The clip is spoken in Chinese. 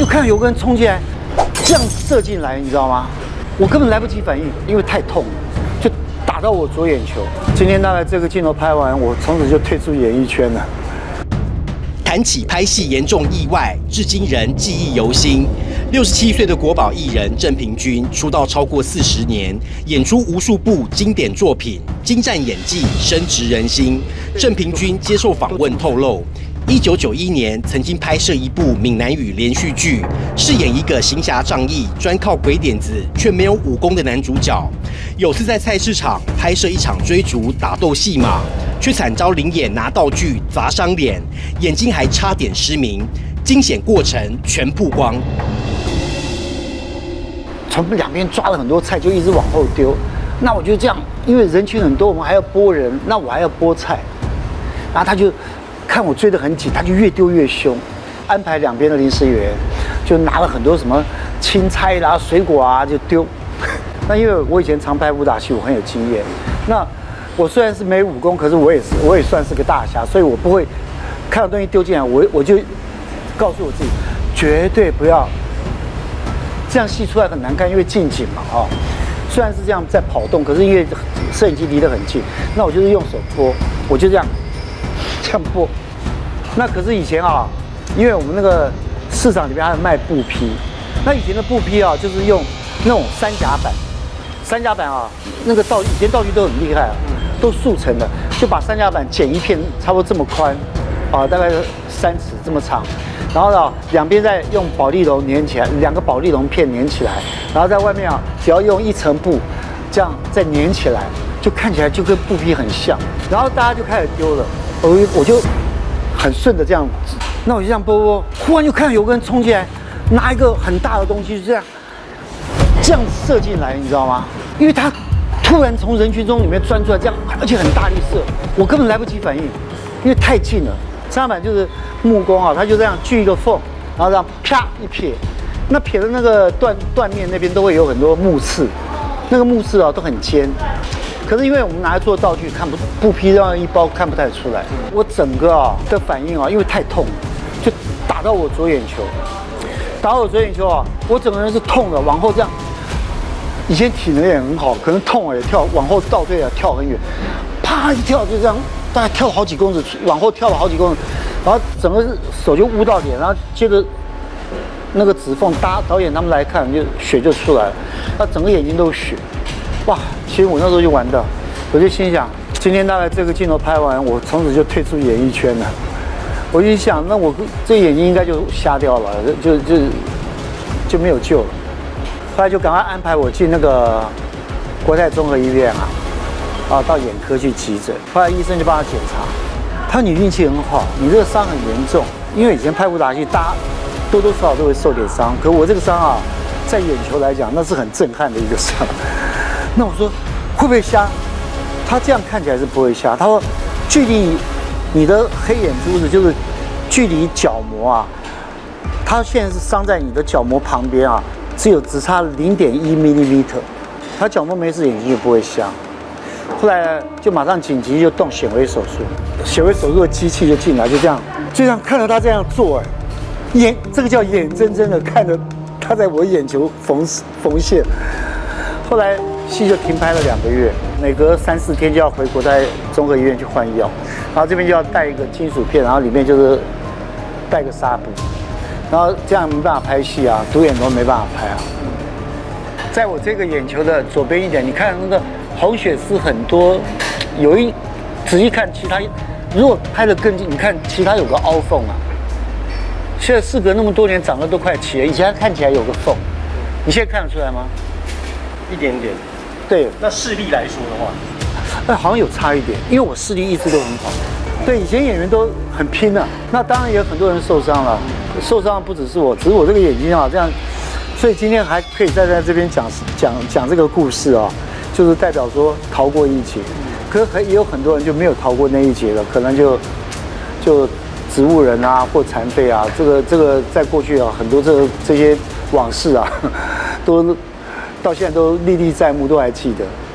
看到有个人冲进来，这样射进来，你知道吗？我根本来不及反应，因为太痛了，就打到我左眼球。今天大概这个镜头拍完，我从此就退出演艺圈了。 谈起拍戏严重意外，至今仍记忆犹新。67岁的国宝艺人郑平均出道超过40年，演出无数部经典作品，精湛演技深植人心。郑平均接受访问透露，1991年曾经拍摄一部闽南语连续剧，饰演一个行侠仗义、专靠鬼点子却没有武功的男主角。有次在菜市场拍摄一场追逐打斗戏码，却惨遭灵眼拿道具砸伤脸，眼睛还差点失明，惊险过程全曝光。 从两边抓了很多菜，就一直往后丢。那我就这样，因为人群很多，我们还要拨人，那我还要拨菜，然后他就看我追得很紧，他就越丢越凶。安排两边的临时演员，就拿了很多什么青菜啦、水果啊，就丢。那因为我以前常拍武打戏，我很有经验。那我虽然是没武功，可是我也算是个大侠，所以我不会看到东西丢进来，我就告诉我自己，绝对不要这样戏出来很难看，因为近景嘛，哦。虽然是这样在跑动，可是因为摄影机离得很近，那我就是用手拨，我就这样拨。那可是以前啊，因为我们那个市场里面还有卖布匹，那以前的布匹啊，就是用那种三夹板啊，那个以前道具都很厉害啊，都速成的，就把三夹板剪一片，差不多这么宽，啊，大概3尺这么长，然后呢，两边再用保丽龙粘起来，2个保丽龙片粘起来，然后在外面啊，只要用1层布，这样再粘起来，就看起来就跟布匹很像，然后大家就开始丢了，我就很顺的这样，那我就这样拨，忽然就看到有个人冲进来，拿一个很大的东西，就这样射进来，你知道吗？因为他突然从人群中里面钻出来，这样而且很大力射，我根本来不及反应，因为太近了。三夹板就是木工啊，他就这样锯一个缝，然后这样啪一撇，那撇的那个断面那边都会有很多木刺，那个木刺啊都很尖。可是因为我们拿来做道具，布匹这样一包看不太出来。我整个的反应因为太痛，就打到我左眼球，我整个人是痛的，往后这样。以前体能也很好，可能痛也往后倒退啊，跳很远，啪一跳就这样，大概跳好几公尺，往后跳了好几公尺，然后整个手就捂到脸，然后接着那个指缝，导演他们来看，就血就出来了，他整个眼睛都是血，哇！其实我那时候就完蛋，我就心想，今天大概这个镜头拍完，我从此就退出演艺圈了。我就想，那我这眼睛应该就瞎掉了，就没有救了。后来就赶快安排我进那个国泰综合医院到眼科去急诊。后来医生就帮他检查，他说你运气很好，你这个伤很严重。因为以前拍武打戏，大家多多少少都会受点伤，可我这个伤在眼球来讲，那是很震撼的一个伤。那我说会不会瞎？他这样看起来是不会瞎。他说距离你的黑眼珠子就是距离角膜他现在是伤在你的角膜旁边只差0.1 mm， 他角膜没事，眼睛就不会瞎。后来就马上紧急就动显微手术，显微手术的机器就进来，就这样看着他这样做，这个叫眼睁睁的看着他在我眼球缝线。后来戏就停拍了2个月，每隔3、4天就要回国泰综合医院去换药，然后这边就要带一个金属片，然后里面就是带个纱布。然后这样没办法拍戏独眼龙没办法拍在我这个眼球的左边一点，你看那个红血丝很多，仔细看其他，如果拍得更近，你看其他有个凹缝现在事隔那么多年，长得都快齐了，以前看起来有个缝，你现在看得出来吗？ 一点点。 对。 那视力来说的话， 好像有差一点，因为我视力一直都很好。对，以前演员都很拼那当然也有很多人受伤了。受伤不只是我，只是我这个眼睛这样，所以今天还可以在这边讲这个故事就是代表说逃过一劫。可是也有很多人就没有逃过那一劫了，可能就植物人或残废这个在过去很多这些往事都到现在都历历在目，都还记得。